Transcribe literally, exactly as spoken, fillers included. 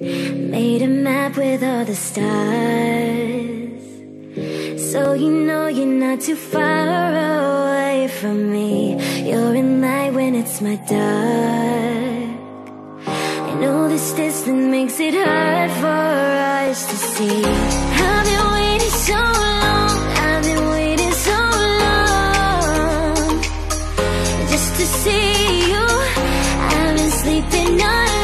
Made a map with all the stars, so you know you're not too far away from me. You're in light when it's my dark. I know this distance makes it hard for us to see. I've been waiting so long, I've been waiting so long, just to see you. I've been sleeping all